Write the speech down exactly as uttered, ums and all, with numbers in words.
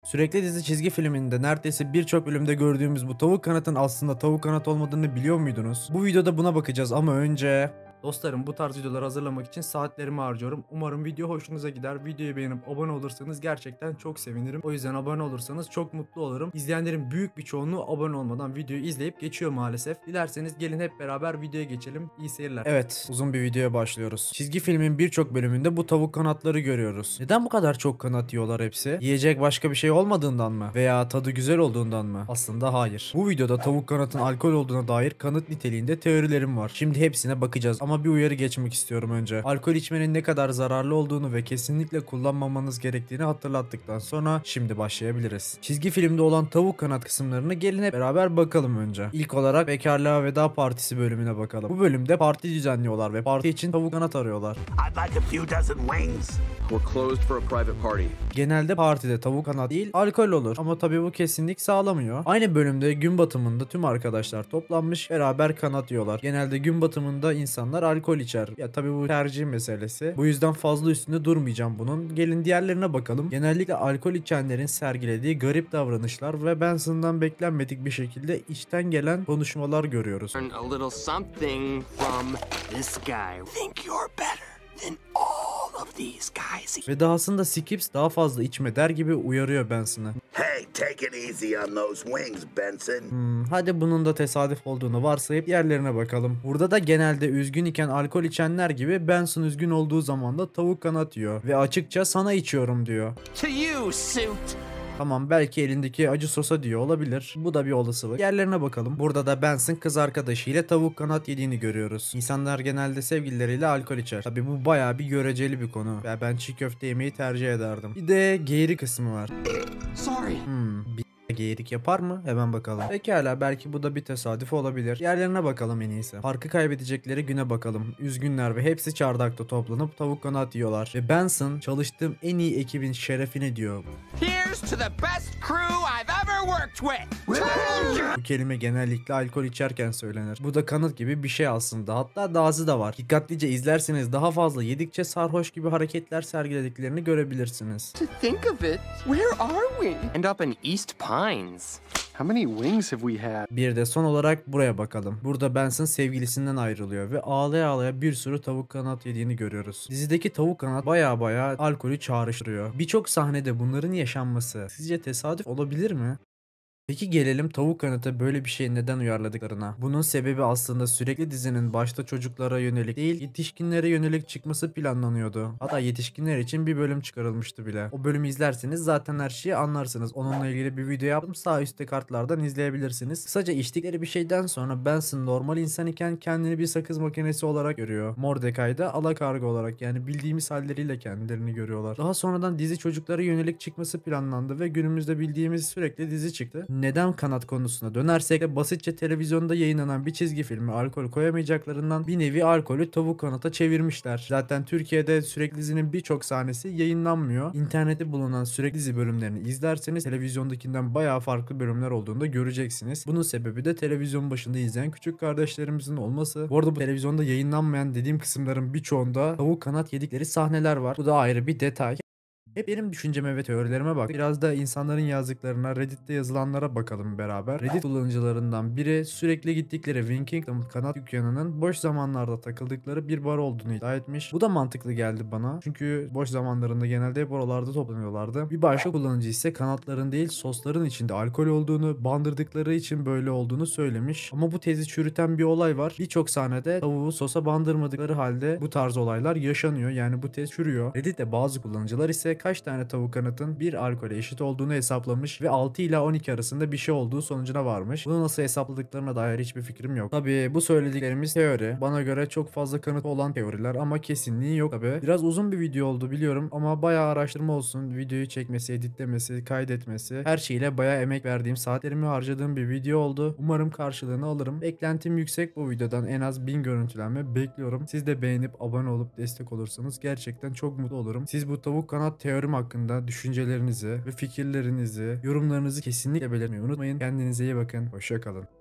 Sürekli dizi çizgi filminde neredeyse birçok bölümde gördüğümüz bu tavuk kanatın aslında tavuk kanat olmadığını biliyor muydunuz? Bu videoda buna bakacağız ama önce... Dostlarım, bu tarz videoları hazırlamak için saatlerimi harcıyorum. Umarım video hoşunuza gider. Videoyu beğenip abone olursanız gerçekten çok sevinirim. O yüzden abone olursanız çok mutlu olurum. İzleyenlerin büyük bir çoğunluğu abone olmadan videoyu izleyip geçiyor maalesef. Dilerseniz gelin hep beraber videoya geçelim. İyi seyirler. Evet, uzun bir videoya başlıyoruz. Çizgi filmin birçok bölümünde bu tavuk kanatları görüyoruz. Neden bu kadar çok kanat yiyorlar hepsi? Yiyecek başka bir şey olmadığından mı? Veya tadı güzel olduğundan mı? Aslında hayır. Bu videoda tavuk kanatın alkol olduğuna dair kanıt niteliğinde teorilerim var. Şimdi hepsine bakacağız. Ama bir uyarı geçmek istiyorum önce. Alkol içmenin ne kadar zararlı olduğunu ve kesinlikle kullanmamanız gerektiğini hatırlattıktan sonra şimdi başlayabiliriz. Çizgi filmde olan tavuk kanat kısımlarını gelin hep beraber bakalım önce. İlk olarak Bekarlığa Veda Partisi bölümüne bakalım. Bu bölümde parti düzenliyorlar ve parti için tavuk kanat arıyorlar. I'd like a few dozen wings. We're closed for a private party. Genelde partide tavuk kanat değil alkol olur ama tabii bu kesinlik sağlamıyor. Aynı bölümde gün batımında tüm arkadaşlar toplanmış beraber kanat yiyorlar. Genelde gün batımında insanlar alkol içer. Ya tabii bu tercih meselesi. Bu yüzden fazla üstünde durmayacağım bunun. Gelin diğerlerine bakalım. Genellikle alkol içenlerin sergilediği garip davranışlar ve Benson'dan beklenmedik bir şekilde içten gelen konuşmalar görüyoruz. Learn a little something from this guy. Think you're better than all of these guys. Ve dahasında Skips daha fazla içme der gibi uyarıyor Benson'ı. Hey, take it easy on those wings, Benson. Hmm, hadi bunun da tesadüf olduğunu varsayıp yerlerine bakalım. Burada da genelde üzgün iken alkol içenler gibi Benson üzgün olduğu zaman da tavuk kanat yiyor. Ve açıkça sana içiyorum diyor. To you, suit. Tamam, belki elindeki acı sosa diyor olabilir. Bu da bir olasılık. Yerlerine bakalım. Burada da Benson kız arkadaşıyla tavuk kanat yediğini görüyoruz. İnsanlar genelde sevgilileriyle alkol içer. Tabi bu bayağı bir göreceli bir konu. Ya ben çiğ köfte yemeyi tercih ederdim. Bir de geğiri kısmı var. Sorry. Hmm, bir geyirik yapar mı? Hemen bakalım. Pekala, belki bu da bir tesadüf olabilir. Yerlerine bakalım en iyisi. Parkı kaybedecekleri güne bakalım. Üzgünler ve hepsi çardakta toplanıp tavuk kanat yiyorlar. Ve Benson çalıştığım en iyi ekibin şerefine diyor. Here's to the best crew I've ever worked with. Bu kelime genellikle alkol içerken söylenir. Bu da kanıt gibi bir şey aslında. Hatta dahası da var. Dikkatlice izlerseniz daha fazla yedikçe sarhoş gibi hareketler sergilediklerini görebilirsiniz. To think of it, where are we? End up in East Pines. How many wings have we had? Bir de son olarak buraya bakalım. Burada Benson sevgilisinden ayrılıyor ve ağlaya ağlaya bir sürü tavuk kanat yediğini görüyoruz. Dizideki tavuk kanat baya baya alkolü çağrıştırıyor. Birçok sahnede bunların yaşanması sizce tesadüf olabilir mi? Peki gelelim tavuk kanatı böyle bir şey neden uyarladıklarına. Bunun sebebi aslında sürekli dizinin başta çocuklara yönelik değil yetişkinlere yönelik çıkması planlanıyordu. Hatta yetişkinler için bir bölüm çıkarılmıştı bile. O bölümü izlerseniz zaten her şeyi anlarsınız. Onunla ilgili bir video yaptım. Sağ üstte kartlardan izleyebilirsiniz. Kısaca içtikleri bir şeyden sonra Benson normal insan iken kendini bir sakız makinesi olarak görüyor. Mordecai da alakarga olarak, yani bildiğimiz halleriyle kendilerini görüyorlar. Daha sonradan dizi çocuklara yönelik çıkması planlandı ve günümüzde bildiğimiz sürekli dizi çıktı. Neden kanat konusuna dönersek de basitçe televizyonda yayınlanan bir çizgi filmi alkol koyamayacaklarından bir nevi alkolü tavuk kanata çevirmişler. Zaten Türkiye'de sürekli dizinin birçok sahnesi yayınlanmıyor. İnternette bulunan sürekli dizi bölümlerini izlerseniz televizyondakinden bayağı farklı bölümler olduğunu da göreceksiniz. Bunun sebebi de televizyon başında izleyen küçük kardeşlerimizin olması. Bu arada bu televizyonda yayınlanmayan dediğim kısımların birçoğunda tavuk kanat yedikleri sahneler var. Bu da ayrı bir detay. Hep benim düşünceme ve teorilerime bak. Biraz da insanların yazdıklarına, Reddit'te yazılanlara bakalım beraber. Reddit kullanıcılarından biri sürekli gittikleri Wing Kingdom kanat dükkanının boş zamanlarda takıldıkları bir bar olduğunu iddia etmiş. Bu da mantıklı geldi bana. Çünkü boş zamanlarında genelde hep oralarda toplanıyorlardı. Bir başka kullanıcı ise kanatların değil sosların içinde alkol olduğunu, bandırdıkları için böyle olduğunu söylemiş. Ama bu tezi çürüten bir olay var. Birçok sahnede tavuğu sosa bandırmadıkları halde bu tarz olaylar yaşanıyor. Yani bu tez çürüyor. Reddit'te bazı kullanıcılar ise kaç tane tavuk kanatın bir alkole eşit olduğunu hesaplamış ve altı ila on iki arasında bir şey olduğu sonucuna varmış. Bunu nasıl hesapladıklarına dair hiçbir fikrim yok. Tabii bu söylediklerimiz teori. Bana göre çok fazla kanıt olan teoriler ama kesinliği yok tabii. Biraz uzun bir video oldu biliyorum ama bayağı araştırma olsun. Videoyu çekmesi, editlemesi, kaydetmesi, her şeyle bayağı emek verdiğim, saatlerimi harcadığım bir video oldu. Umarım karşılığını alırım. Beklentim yüksek bu videodan. En az bin görüntülenme bekliyorum. Siz de beğenip abone olup destek olursanız gerçekten çok mutlu olurum. Siz bu tavuk kanat teorim hakkında düşüncelerinizi ve fikirlerinizi, yorumlarınızı kesinlikle belirtmeyi unutmayın. Kendinize iyi bakın. Hoşça kalın.